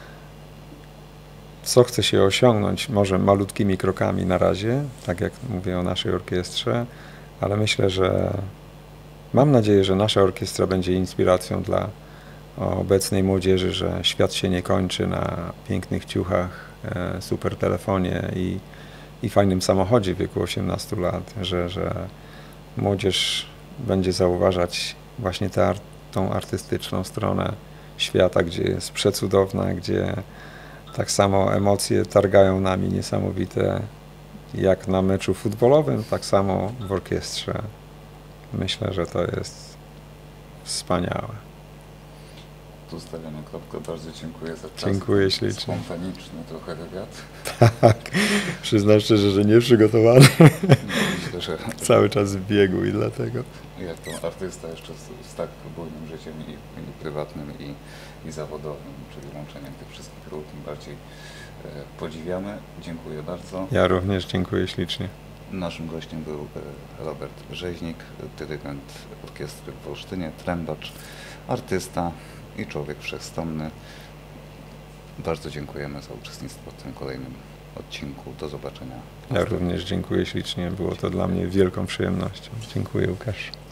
co chce się osiągnąć, może malutkimi krokami na razie, tak jak mówię o naszej orkiestrze, ale myślę, że mam nadzieję, że nasza orkiestra będzie inspiracją dla obecnej młodzieży, że świat się nie kończy na pięknych ciuchach, e, super telefonie i, i fajnym samochodzie w wieku osiemnastu lat, że, że młodzież będzie zauważać właśnie tę ar- tą artystyczną stronę świata, gdzie jest przecudowna, gdzie tak samo emocje targają nami niesamowite, jak na meczu futbolowym, tak samo w orkiestrze. Myślę, że to jest wspaniałe. Tu stawiamy kropkę. Bardzo dziękuję za czas. Dziękuję ślicznie. Spontaniczny trochę wywiad. Tak, przyznam szczerze, że nie przygotowany. Myślę, że Cały czas w biegu i dlatego. jak to artysta jeszcze z, z tak bujnym życiem i, i prywatnym i, i zawodowym, czyli łączeniem tych wszystkich ról, tym bardziej e, podziwiamy. Dziękuję bardzo. Ja również dziękuję ślicznie. Naszym gościem był e, Robert Rzeźnik, dyrygent orkiestry w Olsztynie, trębacz, artysta i człowiek wszechstronny. Bardzo dziękujemy za uczestnictwo w tym kolejnym odcinku. Do zobaczenia. Ja również dziękuję ślicznie. Było to dla mnie wielką przyjemnością. Dziękuję, Łukasz.